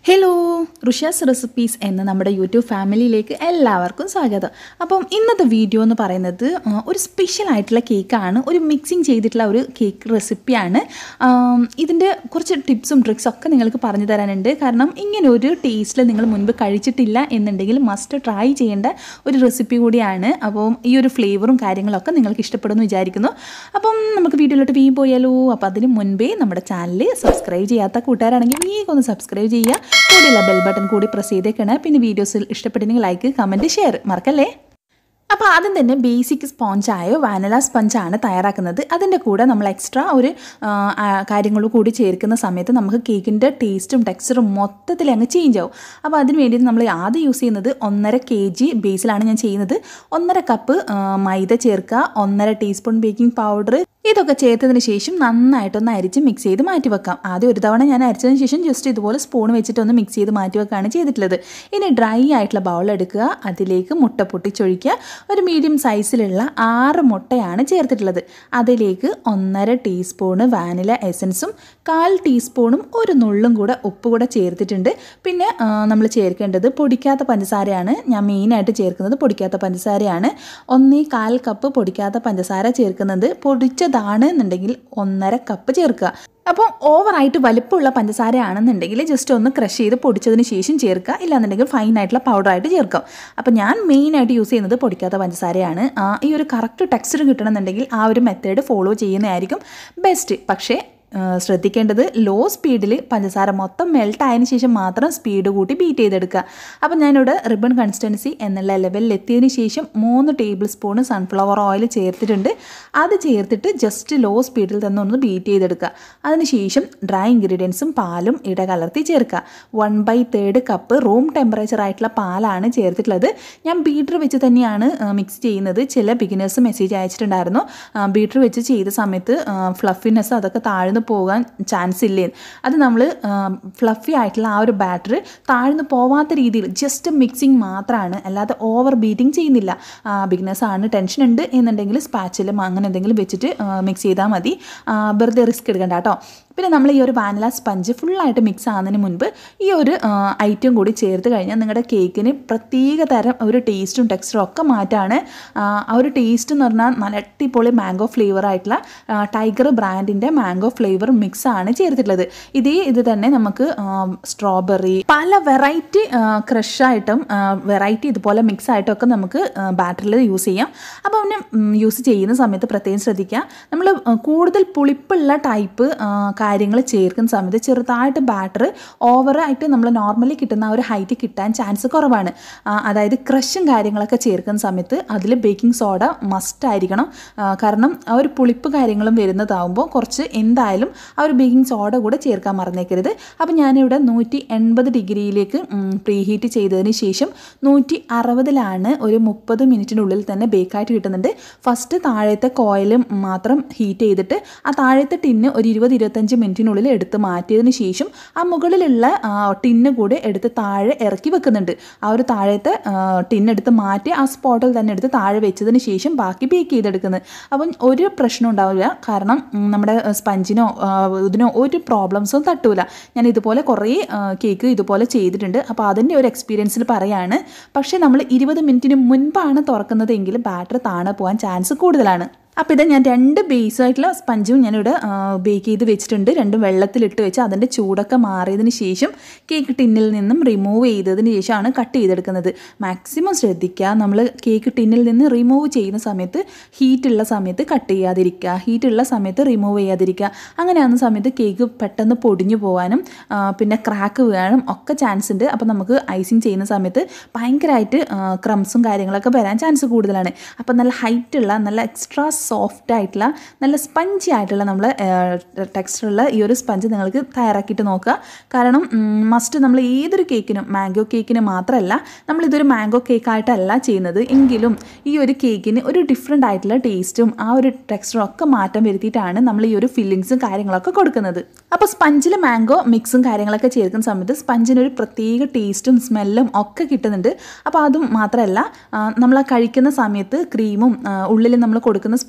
Hello, Rushaas Recipes എന്ന നമ്മുടെ YouTube ഫാമിലിയിലേക്ക് എല്ലാവർക്കും സ്വാഗതം. അപ്പം ഇന്നത്തെ വീഡിയോ എന്ന് പറയുന്നത് ഒരു സ്പെഷ്യൽ ആയിട്ടുള്ള കേക്കാണ്. ഒരു മിക്സിംഗ് ചെയ്തിട്ടുള്ള ഒരു കേക്ക് റെസിപ്പിയാണ്. ഇതിൻ്റെ കുറച്ച് ടിപ്സും ട്രിക്സും ഒക്കെ നിങ്ങൾക്ക് പറഞ്ഞു തരാനുണ്ട്. കാരണം ഇങ്ങനെ ഒരു ടേസ്റ്റിൽ നിങ്ങൾ മുൻപ് കഴിച്ചിട്ടില്ല എന്നുണ്ടെങ്കിൽ മസ്റ്റ് ട്രൈ ചെയ്യേണ്ട ഒരു റെസിപ്പി കൂടിയാണ്. അപ്പം ഈ ഒരു ഫ്ലേവറും കാര്യങ്ങളൊക്കെ നിങ്ങൾക്ക് ഇഷ്ടപ്പെടുമെന്ന് വിചാരിക്കുന്നു. അപ്പം നമുക്ക് വീഡിയോയിലോട്ട് പോയാലോ. അപ്പോൾ അതിന് മുൻപേ നമ്മുടെ ചാനൽ സബ്സ്ക്രൈബ് ചെയ്യാത്ത കൂട്ടുകാരാണെങ്കിൽ വേഗം ഒന്ന് സബ്സ്ക്രൈബ് ചെയ്യുക. കൂടെയുള്ള ബെൽ ബട്ടൺ കൂടി പ്രസ് ചെയ്തേക്കണം. പിന്നെ വീഡിയോസിൽ ഇഷ്ടപ്പെട്ടെങ്കിൽ ലൈക്ക്, കമൻറ്റ്, ഷെയർ മറക്കല്ലേ. അപ്പോൾ ആദ്യം തന്നെ ബേസിക് സ്പോഞ്ചായോ വാനില സ്പഞ്ചാണ് തയ്യാറാക്കുന്നത്. അതിൻ്റെ കൂടെ നമ്മൾ എക്സ്ട്രാ ഒരു കാര്യങ്ങൾ കൂടി ചേർക്കുന്ന സമയത്ത് നമുക്ക് കേക്കിൻ്റെ ടേസ്റ്റും ടെക്സ്ചറും മൊത്തത്തിൽ അങ്ങ് ചേഞ്ച് ആവും. അപ്പോൾ അതിന് വേണ്ടിയിട്ട് നമ്മൾ ആദ്യം യൂസ് ചെയ്യുന്നത് 1.5 kg ബേസിലാണ് ഞാൻ ചെയ്യുന്നത്. 1.5 കപ്പ് മൈദ ചേർക്കുക, 1.5 ടീസ്പൂൺ ബേക്കിംഗ് പൗഡർ. ഇതൊക്കെ ചേർത്തതിന് ശേഷം നന്നായിട്ടൊന്ന് അരിച്ച് മിക്സ് ചെയ്ത് മാറ്റി വെക്കാം. ആദ്യം ഒരു തവണ ഞാൻ അരിച്ചതിന് ശേഷം ജസ്റ്റ് ഇതുപോലെ സ്പൂൺ വെച്ചിട്ടൊന്ന് മിക്സ് ചെയ്ത് മാറ്റി വെക്കുകയാണ് ചെയ്തിട്ടുള്ളത്. ഇനി ഡ്രൈ ആയിട്ടുള്ള ബൗൾ എടുക്കുക, അതിലേക്ക് മുട്ട പൊട്ടിച്ചൊഴിക്കുക. ഒരു മീഡിയം സൈസിലുള്ള 6 മുട്ടയാണ് ചേർത്തിട്ടുള്ളത്. അതിലേക്ക് 1.5 ടീസ്പൂണ് വാനില എസൻസും 1/4 ടീസ്പൂണും ഒരു നുള്ളും കൂടെ ഉപ്പ് കൂടെ ചേർത്തിട്ടുണ്ട്. പിന്നെ നമ്മൾ ചേർക്കേണ്ടത് പൊടിക്കാത്ത പഞ്ചസാരയാണ്. ഞാൻ മെയിനായിട്ട് ചേർക്കുന്നത് പൊടിക്കാത്ത പഞ്ചസാരയാണ്. 1/4 കപ്പ് പൊടിക്കാത്ത പഞ്ചസാര ചേർക്കുന്നത്. പൊടിച്ചതാണ് എന്നുണ്ടെങ്കിൽ 1.5 കപ്പ് ചേർക്കുക. അപ്പോൾ ഓവറായിട്ട് വലിപ്പമുള്ള പഞ്ചസാര ആണെന്നുണ്ടെങ്കിൽ ജസ്റ്റ് ഒന്ന് ക്രഷ് ചെയ്ത് പൊടിച്ചതിന് ശേഷം ചേർക്കുക. ഇല്ലാന്നുണ്ടെങ്കിൽ ഫൈനായിട്ടുള്ള പൗഡറായിട്ട് ചേർക്കാം. അപ്പോൾ ഞാൻ മെയിനായിട്ട് യൂസ് ചെയ്യുന്നത് പൊടിക്കാത്ത പഞ്ചസാരയാണ്. ഈ ഒരു കറക്റ്റ് ടെക്സ്ചർ കിട്ടണമെന്നുണ്ടെങ്കിൽ ആ ഒരു മെത്തേഡ് ഫോളോ ചെയ്യുന്നതായിരിക്കും ബെസ്റ്റ്. പക്ഷേ ശ്രദ്ധിക്കേണ്ടത് ലോ സ്പീഡിൽ പഞ്ചസാര മൊത്തം മെൽട്ട് ആയതിനു ശേഷം മാത്രം സ്പീഡ് കൂട്ടി ബീറ്റ് ചെയ്തെടുക്കുക. അപ്പോൾ ഞാനിവിടെ റിബൺ കൺസിസ്റ്റൻസി എന്നുള്ള ലെവലിൽ എത്തിയതിന് ശേഷം 3 ടേബിൾ സ്പൂൺ സൺഫ്ലവർ ഓയിൽ ചേർത്തിട്ടുണ്ട്. അത് ചേർത്തിട്ട് ജസ്റ്റ് ലോ സ്പീഡിൽ തന്നെ ഒന്ന് ബീറ്റ് ചെയ്തെടുക്കുക. അതിനുശേഷം ഡ്രൈ ഇൻഗ്രീഡിയൻസും പാലും ഇടകലർത്തി ചേർക്കുക. 1/3 കപ്പ് റൂം ടെമ്പറേച്ചർ ആയിട്ടുള്ള പാലാണ് ചേർത്തിട്ടുള്ളത്. ഞാൻ ബീറ്റർ വെച്ച് തന്നെയാണ് മിക്സ് ചെയ്യുന്നത്. ചില ബിഗിനേഴ്സ് മെസ്സേജ് അയച്ചിട്ടുണ്ടായിരുന്നു ബീറ്റർ വെച്ച് ചെയ്ത സമയത്ത് ഫ്ലഫിനെസ് അതൊക്കെ താഴ്ന്നു പോകാൻ ചാൻസ് ഇല്ലേ. അത് നമ്മൾ ഫ്ലഫി ആയിട്ടുള്ള ആ ഒരു ബാറ്റർ താഴ്ന്നു പോവാത്ത രീതിയിൽ ജസ്റ്റ് മിക്സിങ് മാത്രമാണ്, അല്ലാതെ ഓവർ ബീറ്റിംഗ് ചെയ്യുന്നില്ല. ബിഗിനേഴ്സ് ആണ്, ടെൻഷൻ ഉണ്ട് എന്നുണ്ടെങ്കിൽ സ്പാച്ചിലും അങ്ങനെ എന്തെങ്കിലും വെച്ചിട്ട് മിക്സ് ചെയ്താൽ മതി. വെറുതെ റിസ്ക് എടുക്കണ്ട കേട്ടോ. പിന്നെ നമ്മൾ ഈ ഒരു വാനില സ്പഞ്ച് ഫുള്ളായിട്ട് മിക്സ് ആകുന്നതിന് മുൻപ് ഈ ഒരു ഐറ്റം കൂടി ചേർത്ത് കഴിഞ്ഞാൽ നിങ്ങളുടെ കേക്കിന് പ്രത്യേക തരം ഒരു ടേസ്റ്റും ടെക്സ്ചറും ഒക്കെ മാറ്റാണ്. ആ ഒരു ടേസ്റ്റ് എന്ന് പറഞ്ഞാൽ നല്ല അടിപൊളി മാംഗോ ഫ്ലേവർ ആയിട്ടുള്ള ടൈഗർ ബ്രാൻഡിൻ്റെ മാംഗോ ഫ്ലേവർ മിക്സ് ആണ് ചേർത്തിട്ടുള്ളത്. ഇത് തന്നെ നമുക്ക് സ്ട്രോബെറി പല വെറൈറ്റി ക്രഷായിട്ടും വെറൈറ്റി ഇതുപോലെ മിക്സ് ആയിട്ടും ഒക്കെ നമുക്ക് ബാറ്ററിൽ യൂസ് ചെയ്യാം. അപ്പോൾ പിന്നെ യൂസ് ചെയ്യുന്ന സമയത്ത് പ്രത്യേകം ശ്രദ്ധിക്കുക. നമ്മൾ കൂടുതൽ പുളിപ്പുള്ള ടൈപ്പ് കാര്യങ്ങൾ ചേർക്കുന്ന സമയത്ത് ചെറുതായിട്ട് ബാറ്റർ ഓവറായിട്ട് നമ്മൾ നോർമലി കിട്ടുന്ന ആ ഒരു ഹൈറ്റ് കിട്ടാൻ ചാൻസ് കുറവാണ്. അതായത് ക്രഷും കാര്യങ്ങളൊക്കെ ചേർക്കുന്ന സമയത്ത് അതിൽ ബേക്കിംഗ് സോഡ മസ്റ്റ് ആയിരിക്കണം. കാരണം ആ ഒരു പുളിപ്പ് കാര്യങ്ങളും വരുന്നതാവുമ്പോൾ കുറച്ച് എന്തായാലും ആ ഒരു ബേക്കിംഗ് സോഡ കൂടെ ചേർക്കാൻ മറന്നേക്കരുത്. അപ്പോൾ ഞാനിവിടെ 180 ഡിഗ്രിയിലേക്ക് പ്രീ ഹീറ്റ് ചെയ്തതിന് ശേഷം 160-ലാണ് ഒരു 30 മിനിറ്റിനുള്ളിൽ തന്നെ ബേക്കായിട്ട് കിട്ടുന്നുണ്ട്. ഫസ്റ്റ് താഴത്തെ കോയിൽ മാത്രം ഹീറ്റ് ചെയ്തിട്ട് ആ താഴത്തെ ടിന്ന് ഒരു 20-25 മിനിറ്റിനുള്ളിൽ എടുത്ത് മാറ്റിയതിന് ശേഷം ആ മുകളിലുള്ള ടിന്ന് കൂടെ എടുത്ത് താഴെ ഇറക്കി വെക്കുന്നുണ്ട്. ആ ഒരു താഴത്തെ ടിന്നെടുത്ത് മാറ്റി ആ സ്പോട്ടിൽ തന്നെ എടുത്ത് താഴെ വെച്ചതിന് ശേഷം ബാക്കി ബേക്ക് ചെയ്തെടുക്കുന്നത്. അപ്പം ഒരു പ്രശ്നം ഉണ്ടാവില്ല. കാരണം നമ്മുടെ സ്പഞ്ചിനോ ഇതിനോ ഒരു പ്രോബ്ലംസും തട്ടൂല. ഞാൻ ഇതുപോലെ കുറേ കേക്ക് ഇതുപോലെ ചെയ്തിട്ടുണ്ട്. അപ്പോൾ അതിൻ്റെ ഒരു എക്സ്പീരിയൻസിൽ പറയാണ്. പക്ഷേ നമ്മൾ 20 മിനിറ്റിന് മുൻപാണ് തുറക്കുന്നതെങ്കിൽ ബാറ്റർ താഴെ പോകാൻ ചാൻസ് കൂടുതലാണ്. അപ്പോൾ ഇത് ഞാൻ 2 ബേസായിട്ടുള്ള സ്പഞ്ചും ഞാനിവിടെ ബേക്ക് ചെയ്ത് വെച്ചിട്ടുണ്ട്. 2 വെള്ളത്തിലിട്ട് വെച്ച് അതിൻ്റെ ചൂടൊക്കെ മാറിയതിന് ശേഷം കേക്ക് ടിന്നിൽ നിന്നും റിമൂവ് ചെയ്തതിന് ശേഷമാണ് കട്ട് ചെയ്തെടുക്കുന്നത്. മാക്സിമം ശ്രദ്ധിക്കുക, നമ്മൾ കേക്ക് ടിന്നിൽ നിന്ന് റിമൂവ് ചെയ്യുന്ന സമയത്ത് ഹീറ്റുള്ള സമയത്ത് കട്ട് ചെയ്യാതിരിക്കുക, ഹീറ്റുള്ള സമയത്ത് റിമൂവ് ചെയ്യാതിരിക്കുക. അങ്ങനെയാകുന്ന സമയത്ത് കേക്ക് പെട്ടെന്ന് പൊടിഞ്ഞു പോകാനും പിന്നെ ക്രാക്ക് വീഴാനും ഒക്കെ ചാൻസ് ഉണ്ട്. അപ്പോൾ നമുക്ക് ഐസിങ് ചെയ്യുന്ന സമയത്ത് ഭയങ്കരമായിട്ട് ക്രംസും കാര്യങ്ങളൊക്കെ വരാൻ ചാൻസ് കൂടുതലാണ്. അപ്പോൾ നല്ല ഹൈറ്റുള്ള നല്ല എക്സ്ട്രാ സോഫ്റ്റ് ആയിട്ടുള്ള നല്ല സ്പഞ്ചി ആയിട്ടുള്ള നമ്മൾ ടെക്സ്ചറുള്ള ഈ ഒരു സ്പഞ്ച് നിങ്ങൾക്ക് തയ്യാറാക്കിയിട്ട് നോക്കുക. കാരണം മസ്റ്റ് നമ്മൾ ഏതൊരു കേക്കിനും മാംഗോ കേക്കിന് മാത്രമല്ല, നമ്മളിതൊരു മാംഗോ കേക്കായിട്ടല്ല ചെയ്യുന്നത് എങ്കിലും ഈ ഒരു കേക്കിന് ഒരു ഡിഫറെൻ്റ് ആയിട്ടുള്ള ടേസ്റ്റും ആ ഒരു ടെക്സ്ചറും ഒക്കെ മാറ്റം വരുത്തിയിട്ടാണ് നമ്മൾ ഈ ഒരു ഫില്ലിങ്സും കാര്യങ്ങളൊക്കെ കൊടുക്കുന്നത്. അപ്പോൾ സ്പഞ്ചിൽ മാംഗോ മിക്സും കാര്യങ്ങളൊക്കെ ചേർക്കുന്ന സമയത്ത് സ്പഞ്ചിനൊരു പ്രത്യേക ടേസ്റ്റും സ്മെല്ലും ഒക്കെ കിട്ടുന്നുണ്ട്. അപ്പോൾ അതും മാത്രമല്ല നമ്മൾ കഴിക്കുന്ന സമയത്ത് ക്രീമും ഉള്ളിൽ നമ്മൾ കൊടുക്കുന്ന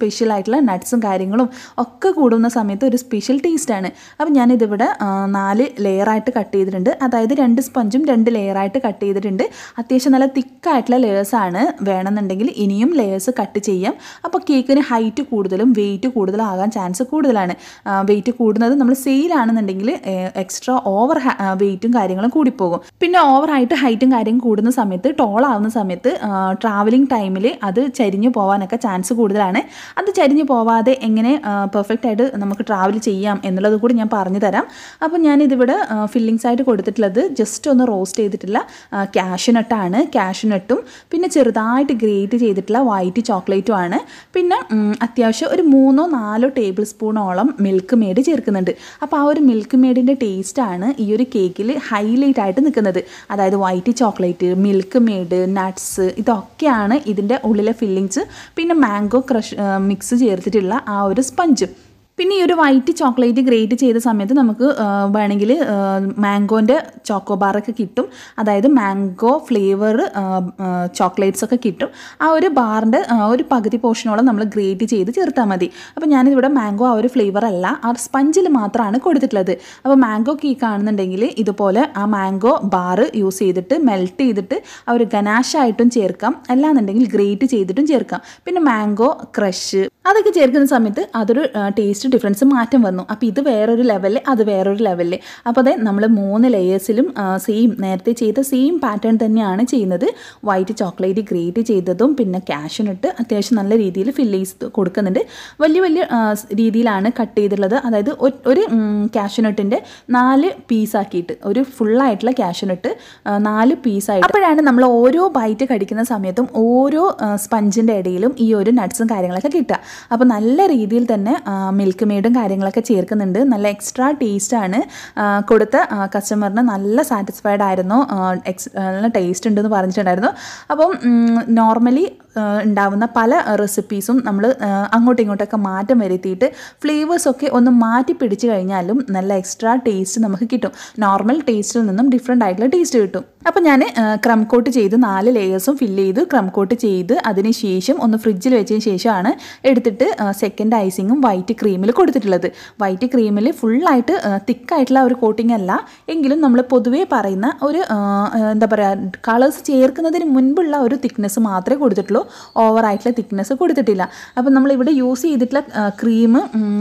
സ്പെഷ്യൽ ആയിട്ടുള്ള നട്ട്സും കാര്യങ്ങളും ഒക്കെ കൂടുന്ന സമയത്ത് ഒരു സ്പെഷ്യൽ ടേസ്റ്റാണ്. അപ്പം ഞാനിതിവിടെ 4 ലെയറായിട്ട് കട്ട് ചെയ്തിട്ടുണ്ട്. അതായത് 2 സ്പഞ്ചും 2 ലെയറായിട്ട് കട്ട് ചെയ്തിട്ടുണ്ട്. അത്യാവശ്യം നല്ല തിക്കായിട്ടുള്ള ലെയേഴ്സാണ്. വേണമെന്നുണ്ടെങ്കിൽ ഇനിയും ലെയേഴ്സ് കട്ട് ചെയ്യാം. അപ്പോൾ കേക്കിന് ഹൈറ്റ് കൂടുതലും വെയിറ്റ് കൂടുതലും ആകാൻ ചാൻസ് കൂടുതലാണ്. വെയിറ്റ് കൂടുന്നത് നമ്മൾ സെയിലാണെന്നുണ്ടെങ്കിൽ എക്സ്ട്രാ ഓവർ വെയിറ്റും കാര്യങ്ങളും കൂടിപ്പോകും. പിന്നെ ഓവറായിട്ട് ഹൈറ്റും കാര്യം കൂടുന്ന സമയത്ത് ടോൾ ആവുന്ന സമയത്ത് ട്രാവലിംഗ് ടൈമിൽ അത് ചരിഞ്ഞു പോകാനൊക്കെ ചാൻസ് കൂടുതലാണ്. അത് ചരിഞ്ഞു പോവാതെ എങ്ങനെ പെർഫെക്റ്റ് ആയിട്ട് നമുക്ക് ട്രാവൽ ചെയ്യാം എന്നുള്ളത് കൂടി ഞാൻ പറഞ്ഞു തരാം. അപ്പോൾ ഞാനിതിവിടെ ഫില്ലിങ്സ് ആയിട്ട് കൊടുത്തിട്ടുള്ളത് ജസ്റ്റ് ഒന്ന് റോസ്റ്റ് ചെയ്തിട്ടുള്ള കാഷ്യൂനട്ടാണ്. കാഷ്യൂനട്ടും പിന്നെ ചെറുതായിട്ട് ഗ്രേറ്റ് ചെയ്തിട്ടുള്ള വൈറ്റ് ചോക്ലേറ്റും ആണ്. പിന്നെ അത്യാവശ്യം ഒരു 3-4 ടേബിൾ സ്പൂണോളം മിൽക്ക് മെയ്ഡ് ചേർക്കുന്നുണ്ട്. അപ്പോൾ ആ ഒരു മിൽക്ക് മെയ്ഡിൻ്റെ ടേസ്റ്റാണ് ഈ ഒരു കേക്കിൽ ഹൈലൈറ്റ് ആയിട്ട് നിൽക്കുന്നത്. അതായത് white chocolate, Milkmaid, nuts ഇതൊക്കെയാണ് ഇതിൻ്റെ ഉള്ളിലെ ഫില്ലിങ്സ്. പിന്നെ മാംഗോ ക്രഷ് മിക്സ് ചേർത്തിട്ടുള്ള ആ ഒരു സ്പഞ്ച്. പിന്നെ ഈ ഒരു വൈറ്റ് ചോക്ലേറ്റ് ഗ്രേറ്റ് ചെയ്ത സമയത്ത് നമുക്ക് വേണമെങ്കിൽ മാംഗോൻ്റെ ചോക്കോബാറൊക്കെ കിട്ടും. അതായത് മാംഗോ ഫ്ലേവർ ചോക്ലേറ്റ്സ് ഒക്കെ കിട്ടും. ആ ഒരു ബാറിൻ്റെ ഒരു പകുതി പോർഷനോളം നമ്മൾ ഗ്രേറ്റ് ചെയ്ത് ചേർത്താൽ മതി. അപ്പോൾ ഞാനിവിടെ മാംഗോ ആ ഒരു ഫ്ലേവർ അല്ല, ആ സ്പഞ്ചിൽ മാത്രമാണ് കൊടുത്തിട്ടുള്ളത്. അപ്പോൾ മാംഗോ കേക്ക് ആണെന്നുണ്ടെങ്കിൽ ഇതുപോലെ ആ മാംഗോ ബാറ് യൂസ് ചെയ്തിട്ട് മെൽറ്റ് ചെയ്തിട്ട് ആ ഒരു ഗനാഷായിട്ടും ചേർക്കാം, അല്ലാന്നുണ്ടെങ്കിൽ ഗ്രേറ്റ് ചെയ്തിട്ടും ചേർക്കാം. പിന്നെ മാംഗോ ക്രഷ് അതൊക്കെ ചേർക്കുന്ന സമയത്ത് അതൊരു ടേസ്റ്റ് ഡിഫറൻസ് മാറ്റം വന്നു. അപ്പോൾ ഇത് വേറൊരു ലെവലിൽ, അത് വേറൊരു ലെവലിൽ. അപ്പോൾ അതെ നമ്മൾ 3 ലെയേഴ്സിലും സെയിം നേരത്തെ ചെയ്ത സെയിം പാറ്റേൺ തന്നെയാണ് ചെയ്യുന്നത്. വൈറ്റ് ചോക്ലേറ്റ് ഗ്രേറ്റ് ചെയ്തതും പിന്നെ കാഷ്യൂനട്ട് അത്യാവശ്യം നല്ല രീതിയിൽ ഫില്ല് ചെയ്ത് കൊടുക്കുന്നുണ്ട്. വലിയ വലിയ രീതിയിലാണ് കട്ട് ചെയ്തിട്ടുള്ളത്. അതായത് ഒരു കാഷ്യൂനട്ടിൻ്റെ 4 പീസാക്കിയിട്ട്, ഒരു ഫുള്ളായിട്ടുള്ള കാഷ്യൂനട്ട് 4 പീസായിട്ട്. അപ്പോഴാണ് നമ്മൾ ഓരോ ബൈറ്റ് കടിക്കുന്ന സമയത്തും ഓരോ സ്പഞ്ചിൻ്റെ ഇടയിലും ഈ ഒരു നട്ട്സും കാര്യങ്ങളൊക്കെ കിട്ടുക. അപ്പോൾ നല്ല രീതിയിൽ തന്നെ മിൽക്ക് മെയ്ഡും കാര്യങ്ങളൊക്കെ ചേർക്കുന്നുണ്ട്. നല്ല എക്സ്ട്രാ ടേസ്റ്റാണ്. കൊടുത്ത കസ്റ്റമറിന് നല്ല സാറ്റിസ്ഫൈഡ് ആയിരുന്നു. നല്ല ടേസ്റ്റ് ഉണ്ടെന്ന് പറഞ്ഞിട്ടുണ്ടായിരുന്നു. അപ്പം നോർമലി ഉണ്ടാവുന്ന പല റെസിപ്പീസും നമ്മൾ അങ്ങോട്ടും ഇങ്ങോട്ടൊക്കെ മാറ്റം വരുത്തിയിട്ട് ഫ്ലേവേഴ്സൊക്കെ ഒന്ന് മാറ്റി പിടിച്ച് കഴിഞ്ഞാലും നല്ല എക്സ്ട്രാ ടേസ്റ്റ് നമുക്ക് കിട്ടും. നോർമൽ ടേസ്റ്റിൽ നിന്നും ഡിഫറെൻ്റ് ആയിട്ടുള്ള ടേസ്റ്റ് കിട്ടും. അപ്പോൾ ഞാൻ ക്രം കോട്ട് ചെയ്ത് 4 ലെയേഴ്സും ഫില്ല് ചെയ്ത് ക്രം കോട്ട് ചെയ്ത് അതിന് ശേഷം ഒന്ന് ഫ്രിഡ്ജിൽ വെച്ചതിന് ശേഷമാണ് എടുത്തിട്ട് സെക്കൻഡ് ഐസിങ്ങും വൈറ്റ് ക്രീമിൽ കൊടുത്തിട്ടുള്ളത്. വൈറ്റ് ക്രീമിൽ ഫുള്ളായിട്ട് തിക്കായിട്ടുള്ള ഒരു കോട്ടിംഗ് അല്ല എങ്കിലും നമ്മൾ പൊതുവേ പറയുന്ന ഒരു എന്താ പറയുക, കളേഴ്സ് ചേർക്കുന്നതിന് മുൻപുള്ള ഒരു തിക്നെസ് മാത്രമേ കൊടുത്തിട്ടുള്ളൂ. ഓവറായിട്ടുള്ള തിക്നെസ് കൊടുത്തിട്ടില്ല. അപ്പം നമ്മളിവിടെ യൂസ് ചെയ്തിട്ടുള്ള ക്രീം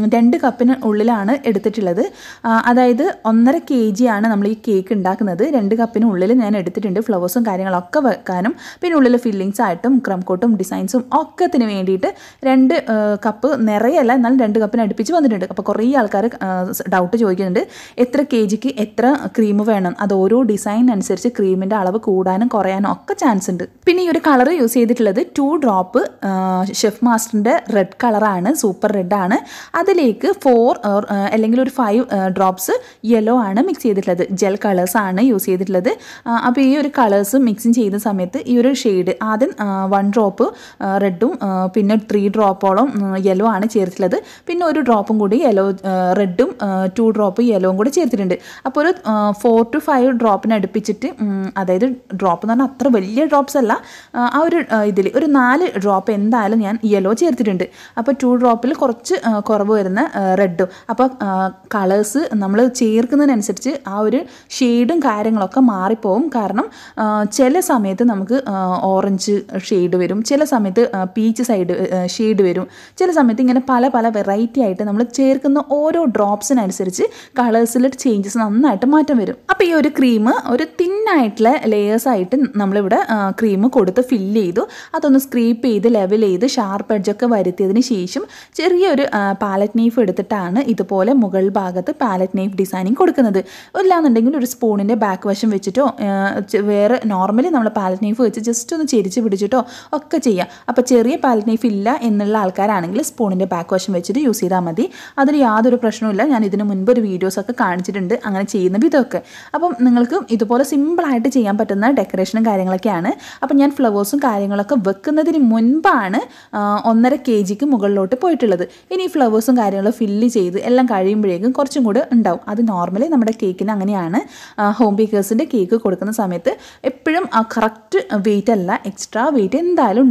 2 കപ്പിന് ഉള്ളിലാണ് എടുത്തിട്ടുള്ളത്. അതായത് 1.5 kg ആണ് നമ്മൾ ഈ കേക്ക് ഉണ്ടാക്കുന്നത്. 2 കപ്പിനുള്ളിൽ ഞാൻ എടുത്തിട്ടുണ്ട്. ഫ്ലവേഴ്സും കാര്യങ്ങളൊക്കെ വെക്കാനും പിന്നെ ഉള്ളിൽ ഫില്ലിങ്സ് ആയിട്ടും ക്രം കോട്ടും ഡിസൈൻസും ഒക്കത്തിന് വേണ്ടിയിട്ട് 2 കപ്പ് നിറയല്ല, എന്നാൽ 2 കപ്പിന് അടുപ്പിച്ച് വന്നിട്ടുണ്ട്. അപ്പോൾ കുറേ ആൾക്കാർ ഡൗട്ട് ചോദിക്കുന്നുണ്ട്, എത്ര kgക്ക് എത്ര ക്രീം വേണം? അത് ഓരോ ഡിസൈൻ അനുസരിച്ച് ക്രീമിൻ്റെ അളവ് കൂടാനും കുറയാനും ഒക്കെ ചാൻസ് ഉണ്ട്. പിന്നെ ഈ ഒരു കളർ യൂസ് ചെയ്തിട്ടുള്ളത് 2 ഡ്രോപ്പ് ഷെഫ് മാസ്റ്ററിൻ്റെ റെഡ് കളറാണ്, സൂപ്പർ റെഡ് ആണ്. അതിലേക്ക് 4 അല്ലെങ്കിൽ ഒരു 5 ഡ്രോപ്സ് യെല്ലോ ആണ് മിക്സ് ചെയ്തിട്ടുള്ളത്. ജെൽ കളേഴ്സാണ് യൂസ് ചെയ്തിട്ടുള്ളത്. അപ്പോൾ ഈ ഒരു കളേഴ്സ് മിക്സിങ് ചെയ്യുന്ന സമയത്ത് ഈ ഒരു ഷെയ്ഡ് ആദ്യം 1 ഡ്രോപ്പ് റെഡും പിന്നെ 3 ഡ്രോപ്പോളം യെല്ലോ ആണ് ചേർത്തിട്ടുള്ളത്. പിന്നെ ഒരു ഡ്രോപ്പും കൂടി യെല്ലോ റെഡും 2 ഡ്രോപ്പ് യെല്ലോവും കൂടി ചേർത്തിട്ടുണ്ട്. അപ്പോൾ ഒരു 4 to 5 ഡ്രോപ്പിന് അടുപ്പിച്ചിട്ട്, അതായത് ഡ്രോപ്പ് എന്ന് പറഞ്ഞാൽ അത്ര വലിയ ഡ്രോപ്സ് അല്ല, ആ ഒരു ഇതിൽ ഒരു 4 ഡ്രോപ്പ് എന്തായാലും ഞാൻ യെല്ലോ ചേർത്തിട്ടുണ്ട്. അപ്പോൾ 2 ഡ്രോപ്പിൽ കുറച്ച് കുറവ് വരുന്ന റെഡും. അപ്പോൾ കളേഴ്സ് നമ്മൾ ചേർക്കുന്നതിനനുസരിച്ച് ആ ഒരു ഷെയ്ഡും കാര്യങ്ങളൊക്കെ മാറിപ്പോവും. കാരണം ചില സമയത്ത് നമുക്ക് ഓറഞ്ച് ഷെയ്ഡ് വരും, ചില സമയത്ത് പീച്ച് ഷെയ്ഡ് വരും, ചില സമയത്ത് ഇങ്ങനെ പല പല വെറൈറ്റി ആയിട്ട് നമ്മൾ ചേർക്കുന്ന ഓരോ ഡ്രോപ്സിനനുസരിച്ച് കളേഴ്സിൽ ചേഞ്ചസ് നന്നായിട്ട് മാറ്റം വരും. അപ്പോൾ ഈ ഒരു ക്രീം ഒരു തിന്നായിട്ടുള്ള ലെയേഴ്സായിട്ട് നമ്മളിവിടെ ക്രീം കൊടുത്ത് ഫില്ല് ചെയ്തു. അതൊന്ന് സ്ക്രീപ്പ് ചെയ്ത് ലെവൽ ചെയ്ത് ഷാർപ്പ് എഡ്ജൊക്കെ വരുത്തിയതിന് ശേഷം ചെറിയൊരു പാലറ്റ് നൈഫ് എടുത്തിട്ടാണ് ഇതുപോലെ മുകൾ ഭാഗത്ത് പാലറ്റ് നൈഫ് ഡിസൈനിങ് കൊടുക്കുന്നത്. ഇല്ലാന്നുണ്ടെങ്കിൽ ഒരു സ്പൂണിൻ്റെ ബാക്ക് വശം വെച്ചിട്ടോ വേറെ നോർമലി നമ്മൾ പാലറ്റ് നൈഫ് വെച്ച് ജസ്റ്റ് ഒന്ന് ചെരിച്ച് പിടിച്ചിട്ടോ ഒക്കെ ചെയ്യാം. അപ്പോൾ ചെറിയ പാലറ്റ് നൈഫ് ഇല്ല എന്നുള്ള ആൾക്കാരാണെങ്കിൽ സ്പൂണിൻ്റെ ബാക്ക് വശം വെച്ചിട്ട് യൂസ് ചെയ്താൽ മതി. അതിന് യാതൊരു പ്രശ്നവുമില്ല. ഞാൻ ഇതിന് മുൻപ് ഒരു വീഡിയോസൊക്കെ കാണിച്ചിട്ടുണ്ട് അങ്ങനെ ചെയ്യുന്ന വിധമൊക്കെ. അപ്പം നിങ്ങൾക്ക് ഇതുപോലെ സിമ്പിളായിട്ട് ചെയ്യാൻ പറ്റുന്ന ഡെക്കറേഷനും കാര്യങ്ങളൊക്കെയാണ്. അപ്പം ഞാൻ ഫ്ലവേഴ്സും കാര്യങ്ങളൊക്കെ വെക്കുന്നതിന് മുൻപാണ് 1.5 kgക്ക് മുകളിലോട്ട് പോയിട്ടുള്ളത്. ഇനി ഈ ഫ്ലവേഴ്സും കാര്യങ്ങളും ഫില്ല് ചെയ്ത് എല്ലാം കഴിയുമ്പോഴേക്കും കുറച്ചും കൂടെ ഉണ്ടാവും. അത് നോർമലി നമ്മുടെ കേക്കിന് അങ്ങനെയാണ്. ഹോം ബേക്കേഴ്സിൻ്റെ കേക്ക് കൊടുക്കുന്ന സമയത്ത് എപ്പോഴും കറക്റ്റ് വെയിറ്റ് അല്ല, എക്സ്ട്രാ വെയിറ്റ് എന്തായാലും ഉണ്ടാവും.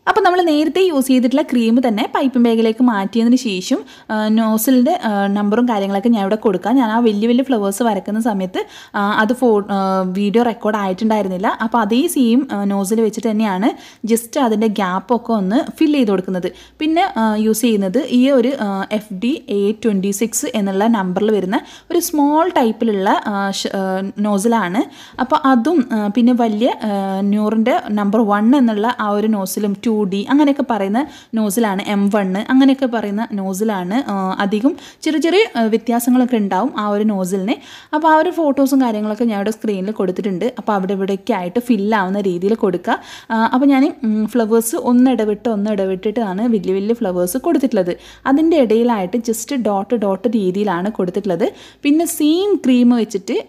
അപ്പോൾ നമ്മൾ നേരത്തെ യൂസ് ചെയ്തിട്ടുള്ള ക്രീം തന്നെ പൈപ്പിംഗ് ബാഗിലേക്ക് മാറ്റിയതിന് ശേഷം നോസിലിൻ്റെ നമ്പറും കാര്യങ്ങളൊക്കെ ഞാൻ ഇവിടെ കൊടുക്കാം. ഞാൻ ആ വലിയ വലിയ ഫ്ലവേഴ്സ് വരയ്ക്കുന്ന സമയത്ത് അത് വീഡിയോ റെക്കോർഡ് ആയിട്ടുണ്ടായിരുന്നില്ല. അപ്പോൾ അതേ സെയിം നോസിൽ വെച്ചിട്ട് തന്നെയാണ് ജസ്റ്റ് അതിൻ്റെ ഗ്യാപ്പൊക്കെ ഒന്ന് ഫില്ല് ചെയ്ത് കൊടുക്കുന്നത്. പിന്നെ യൂസ് ചെയ്യുന്നത് ഈ ഒരു FD826 എന്നുള്ള നമ്പറിൽ വരുന്ന ഒരു സ്മോൾ ടൈപ്പിലുള്ള നോസിലാണ്. അപ്പോൾ അതും പിന്നെ വലിയ ന്യൂറിൻ്റെ നമ്പർ 1 എന്നുള്ള ആ ഒരു നോസിലും 2D അങ്ങനെയൊക്കെ പറയുന്ന നോസിലാണ്, M1 അങ്ങനെയൊക്കെ പറയുന്ന നോസിലാണ്. അധികം ചെറിയ ചെറിയ വ്യത്യാസങ്ങളൊക്കെ ഉണ്ടാവും ആ ഒരു നോസിലിന്. അപ്പോൾ ആ ഒരു ഫോട്ടോസും കാര്യങ്ങളൊക്കെ ഞാൻ ഇവിടെ സ്ക്രീനിൽ കൊടുത്തിട്ടുണ്ട്. അപ്പോൾ അവിടെ ഇവിടെയൊക്കെ ആയിട്ട് ഫില്ലാവുന്ന രീതിയിൽ കൊടുക്കുക. അപ്പോൾ ഞാൻ ഫ്ലവേഴ്സ് ഒന്നിടവിട്ടിട്ടാണ് വലിയ വലിയ ഫ്ലവേഴ്സ് കൊടുത്തിട്ടുള്ളത്. അതിൻ്റെ ഇടയിലായിട്ട് ജസ്റ്റ് ഡോട്ട് രീതിയിലാണ് കൊടുത്തിട്ടുള്ളത്. പിന്നെ സെയിം ക്രീം വെച്ചിട്ട്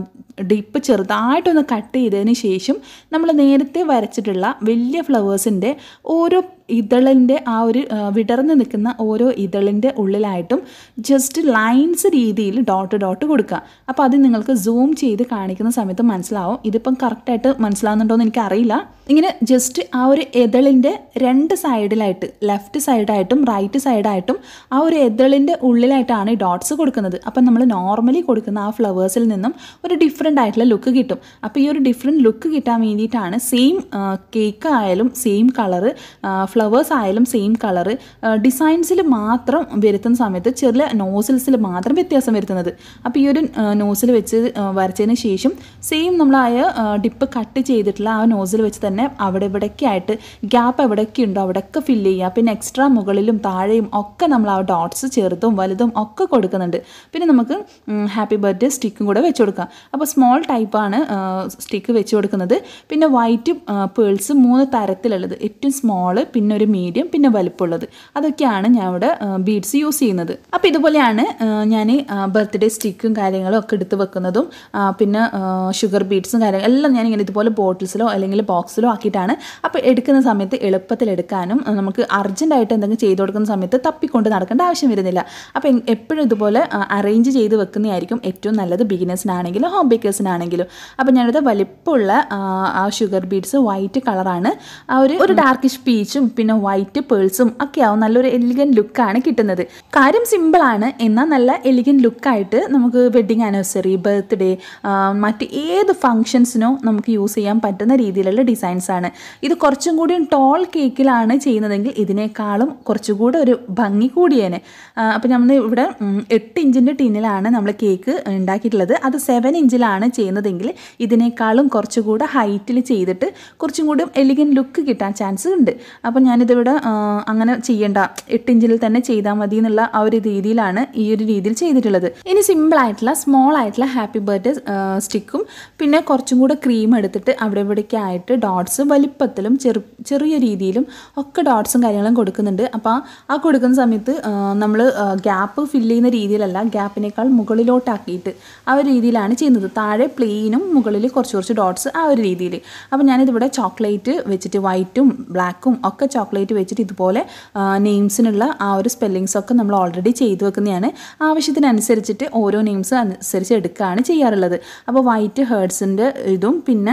ഡിപ്പ് ചെറുതായിട്ടൊന്ന് കട്ട് ചെയ്തതിന് ശേഷം നമ്മൾ നേരത്തെ വരച്ചിട്ടുള്ള വലിയ ഫ്ലവേഴ്സിൻ്റെ ഓരോ ഇതളിൻ്റെ ആ ഒരു വിടർന്ന് നിൽക്കുന്ന ഓരോ ഇതളിൻ്റെ ഉള്ളിലായിട്ടും ജസ്റ്റ് ലൈൻസ് രീതിയിൽ ഡോട്ട് കൊടുക്കുക. അപ്പോൾ അത് നിങ്ങൾക്ക് സൂം ചെയ്ത് കാണിക്കുന്ന സമയത്ത് മനസ്സിലാവും. ഇതിപ്പം കറക്റ്റായിട്ട് മനസ്സിലാവുന്നുണ്ടോ എന്ന് എനിക്കറിയില്ല. ഇങ്ങനെ ജസ്റ്റ് ആ ഒരു ഇതളിൻ്റെ രണ്ട് സൈഡിലായിട്ട്, ലെഫ്റ്റ് സൈഡായിട്ടും റൈറ്റ് സൈഡായിട്ടും ആ ഒരു ഇതളിൻ്റെ ഉള്ളിലായിട്ടാണ് ഈ ഡോട്ട്സ് കൊടുക്കുന്നത്. അപ്പം നമ്മൾ നോർമലി കൊടുക്കുന്ന ആ ഫ്ലവേഴ്സിൽ നിന്നും ഒരു ഡിഫറെൻ്റ് ആയിട്ടുള്ള ലുക്ക് കിട്ടും. അപ്പോൾ ഈ ഒരു ഡിഫറെൻറ്റ് ലുക്ക് കിട്ടാൻ വേണ്ടിയിട്ടാണ് സെയിം കേക്ക് ആയാലും സെയിം കളറ്, ഫ്ലവേഴ്സ് ആയാലും സെയിം കളറ്, ഡിസൈൻസിൽ മാത്രം വരുത്തുന്ന സമയത്ത് ചെറിയ നോസിൽസിൽ മാത്രം വ്യത്യാസം വരുത്തുന്നത്. അപ്പോൾ ഈ ഒരു നോസിൽ വെച്ച് വരച്ചതിന് ശേഷം സെയിം നമ്മളായ ഡിപ്പ് കട്ട് ചെയ്തിട്ടുള്ള ആ നോസിൽ വെച്ച് തന്നെ അവിടെ ഇവിടെയൊക്കെ ആയിട്ട് ഗ്യാപ്പ് എവിടെയൊക്കെ ഉണ്ടോ അവിടെയൊക്കെ ഫില്ല് ചെയ്യുക. പിന്നെ എക്സ്ട്രാ മുകളിലും താഴെയും ഒക്കെ നമ്മൾ ആ ഡോട്ട്സ് ചെറുതും വലുതും ഒക്കെ കൊടുക്കുന്നുണ്ട്. പിന്നെ നമുക്ക് ഹാപ്പി ബർത്ത്ഡേ സ്റ്റിക്കും കൂടെ വെച്ച് കൊടുക്കാം. അപ്പോൾ സ്മോൾ ടൈപ്പാണ് സ്റ്റിക്ക് വെച്ച് കൊടുക്കുന്നത്. പിന്നെ വൈറ്റ് പേൾസ് 3 തരത്തിലുള്ളത്, ഏറ്റവും സ്മോള്, പിന്നെ ഒരു മീഡിയം, പിന്നെ വലുപ്പമുള്ളത്, അതൊക്കെയാണ് ഞാൻ ഇവിടെ ബീഡ്സ് യൂസ് ചെയ്യുന്നത്. അപ്പോൾ ഇതുപോലെയാണ് ഞാൻ ബർത്ത്ഡേ സ്റ്റിക്കും കാര്യങ്ങളും ഒക്കെ എടുത്ത് വെക്കുന്നതും. പിന്നെ ഷുഗർ ബീഡ്സും കാര്യങ്ങളും എല്ലാം ഞാൻ ഇങ്ങനെ ഇതുപോലെ ബോട്ടിൽസിലോ അല്ലെങ്കിൽ ബോക്സിലോ ആക്കിയിട്ടാണ്. അപ്പോൾ എടുക്കുന്ന സമയത്ത് എളുപ്പത്തിൽ എടുക്കാനും നമുക്ക് അർജൻറ്റായിട്ട് എന്തെങ്കിലും ചെയ്ത് കൊടുക്കുന്ന സമയത്ത് തപ്പിക്കൊണ്ട് നടക്കേണ്ട ആവശ്യം വരുന്നില്ല. അപ്പോൾ എപ്പോഴും ഇതുപോലെ അറേഞ്ച് ചെയ്ത് വെക്കുന്നതായിരിക്കും ഏറ്റവും നല്ലത്, ബിഗിനേഴ്സിനാണെങ്കിലും ഹോം ബേക്കേഴ്സിനാണെങ്കിലും. അപ്പോൾ ഞാനിത് വലിപ്പമുള്ള ആ ഷുഗർ ബീഡ്സ് വൈറ്റ് കളറാണ്. ആ ഒരു ഡാർക്കിഷ് പീച്ചും പിന്നെ വൈറ്റ് പേൾസും ഒക്കെ ആവും നല്ലൊരു എലിഗൻറ്റ് ലുക്കാണ് കിട്ടുന്നത്. കാര്യം സിമ്പിളാണ്, എന്നാൽ നല്ല എലിഗൻറ്റ് ലുക്കായിട്ട് നമുക്ക് വെഡ്ഡിങ് ആനിവേഴ്സറി, ബർത്ത്ഡേ, മറ്റ് ഏത് ഫങ്ഷൻസിനോ നമുക്ക് യൂസ് ചെയ്യാൻ പറ്റുന്ന രീതിയിലുള്ള ഡിസൈൻസാണ്. ഇത് കുറച്ചും കൂടി ടോൾ കേക്കിലാണ് ചെയ്യുന്നതെങ്കിൽ ഇതിനേക്കാളും കുറച്ചുകൂടി ഒരു ഭംഗി കൂടിയേനെ. അപ്പോൾ നമ്മൾ ഇവിടെ 8 ഇഞ്ചിൻ്റെ ടിന്നിലാണ് നമ്മൾ കേക്ക് ഉണ്ടാക്കിയിട്ടുള്ളത്. അത് 7 ഇഞ്ചിലാണ് ചെയ്യുന്നതെങ്കിൽ ഇതിനേക്കാളും കുറച്ചുകൂടെ ഹൈറ്റിൽ ചെയ്തിട്ട് കുറച്ചും കൂടി എലിഗൻറ്റ് ലുക്ക് കിട്ടാൻ ചാൻസ് ഉണ്ട്. അപ്പോൾ ഞാനിതിവിടെ അങ്ങനെ ചെയ്യേണ്ട, 8 ഇഞ്ചിൽ തന്നെ ചെയ്താൽ മതി എന്നുള്ള ആ ഒരു രീതിയിലാണ് ഈ ഒരു രീതിയിൽ ചെയ്തിട്ടുള്ളത്. ഇനി സിമ്പിളായിട്ടുള്ള സ്മോൾ ആയിട്ടുള്ള ഹാപ്പി ബർത്ത്ഡേ സ്റ്റിക്കും പിന്നെ കുറച്ചും കൂടെ ക്രീം എടുത്തിട്ട് അവിടെ ഇവിടേക്ക് ആയിട്ട് ഡോട്ട്സ് വലിപ്പത്തിലും ചെറിയ രീതിയിലും ഒക്കെ ഡോട്ട്സും കാര്യങ്ങളും കൊടുക്കുന്നുണ്ട്. അപ്പോൾ ആ കൊടുക്കുന്ന സമയത്ത് നമ്മൾ ഗ്യാപ്പ് ഫില്ല് ചെയ്യുന്ന രീതിയിലല്ല, ഗ്യാപ്പിനേക്കാൾ മുകളിലോട്ടാക്കിയിട്ട് ആ ഒരു രീതിയിലാണ് ചെയ്യുന്നത്. താഴെ പ്ലെയിനും മുകളിൽ കുറച്ച് ഡോട്ട്സ് ആ ഒരു രീതിയിൽ. അപ്പോൾ ഞാനിതിവിടെ ചോക്ലേറ്റ് വെച്ചിട്ട് വൈറ്റും ബ്ലാക്കും ഒക്കെ ചോക്ലേറ്റ് വെച്ചിട്ട് ഇതുപോലെ നെയിംസിനുള്ള ആ ഒരു സ്പെല്ലിങ്സൊക്കെ നമ്മൾ ഓൾറെഡി ചെയ്തു വെക്കുന്നതാണ്. ആവശ്യത്തിനനുസരിച്ചിട്ട് ഓരോ നെയിംസ് അനുസരിച്ച് എടുക്കുകയാണ് ചെയ്യാറുള്ളത്. അപ്പോൾ വൈറ്റ് ഹേർട്സിൻ്റെ ഇതും പിന്നെ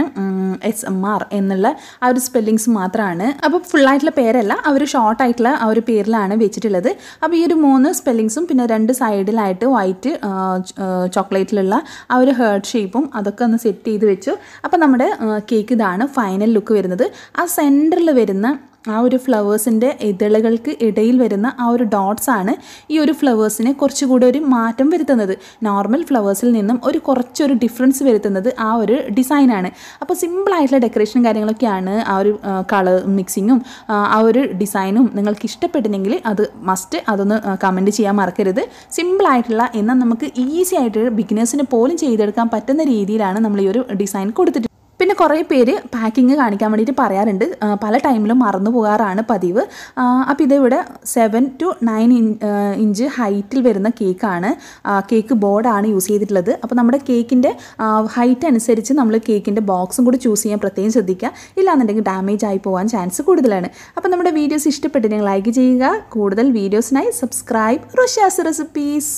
SMR എന്നുള്ള ആ ഒരു സ്പെല്ലിങ്സ് മാത്രമാണ്. അപ്പോൾ ഫുള്ളായിട്ടുള്ള പേരല്ല, ആ ഒരു ഷോർട്ടായിട്ടുള്ള ആ ഒരു പേരിലാണ് വെച്ചിട്ടുള്ളത്. അപ്പോൾ ഈ ഒരു 3 സ്പെല്ലിങ്സും പിന്നെ 2 സൈഡിലായിട്ട് വൈറ്റ് ചോക്ലേറ്റിലുള്ള ആ ഒരു ഹേർട്ട് ഷേപ്പും അതൊക്കെ ഒന്ന് സെറ്റ് ചെയ്ത് വെച്ചു. അപ്പോൾ നമ്മുടെ കേക്ക് ഇതാണ് ഫൈനൽ ലുക്ക് വരുന്നത്. ആ സെൻറ്ററിൽ വരുന്ന ആ ഒരു ഫ്ലവേഴ്സിൻ്റെ ഇതളുകൾക്ക് ഇടയിൽ വരുന്ന ആ ഒരു ഡോട്ട്സ് ആണ് ഈ ഒരു ഫ്ലവേഴ്സിനെ കുറച്ചുകൂടി ഒരു മാറ്റം വരുത്തുന്നത്. നോർമൽ ഫ്ലവേഴ്സിൽ നിന്നും കുറച്ചൊരു ഡിഫറൻസ് വരുത്തുന്നത് ആ ഒരു ഡിസൈനാണ്. അപ്പോൾ സിമ്പിളായിട്ടുള്ള ഡെക്കറേഷൻ കാര്യങ്ങളൊക്കെയാണ്. ആ ഒരു കളർ മിക്സിങ്ങും ആ ഒരു ഡിസൈനും നിങ്ങൾക്ക് ഇഷ്ടപ്പെട്ടില്ലെങ്കിൽ അത് മസ്റ്റ് അതൊന്ന് കമൻറ്റ് ചെയ്യാൻ മറക്കരുത്. സിമ്പിളായിട്ടുള്ള എന്നാൽ നമുക്ക് ഈസി ആയിട്ട് ബിഗിനേഴ്സിന് പോലും ചെയ്തെടുക്കാൻ പറ്റുന്ന രീതിയിലാണ് നമ്മൾ ഈ ഒരു ഡിസൈൻ കൊടുത്തിട്ടുള്ളത്. പിന്നെ കുറേ പേര് പാക്കിങ് കാണിക്കാൻ വേണ്ടിയിട്ട് പറയാറുണ്ട്, പല ടൈമിലും മറന്നു പോകാറാണ് പതിവ്. അപ്പോൾ ഇതിവിടെ 7 to 9 ഇഞ്ച് ഹൈറ്റിൽ വരുന്ന കേക്കാണ്, കേക്ക് ബോർഡാണ് യൂസ് ചെയ്തിട്ടുള്ളത്. അപ്പോൾ നമ്മുടെ കേക്കിൻ്റെ ഹൈറ്റ് അനുസരിച്ച് നമ്മൾ കേക്കിൻ്റെ ബോക്സും കൂടി ചൂസ് ചെയ്യാൻ പ്രത്യേകം ശ്രദ്ധിക്കുക, ഇല്ലാന്നുണ്ടെങ്കിൽ ഡാമേജ് ആയി പോകാൻ ചാൻസ് കൂടുതലാണ്. അപ്പോൾ നമ്മുടെ വീഡിയോസ് ഇഷ്ടപ്പെട്ടിട്ടുണ്ടെങ്കിൽ ലൈക്ക് ചെയ്യുക. കൂടുതൽ വീഡിയോസിനായി സബ്സ്ക്രൈബ് റുഷാസ് റെസിപ്പീസ്.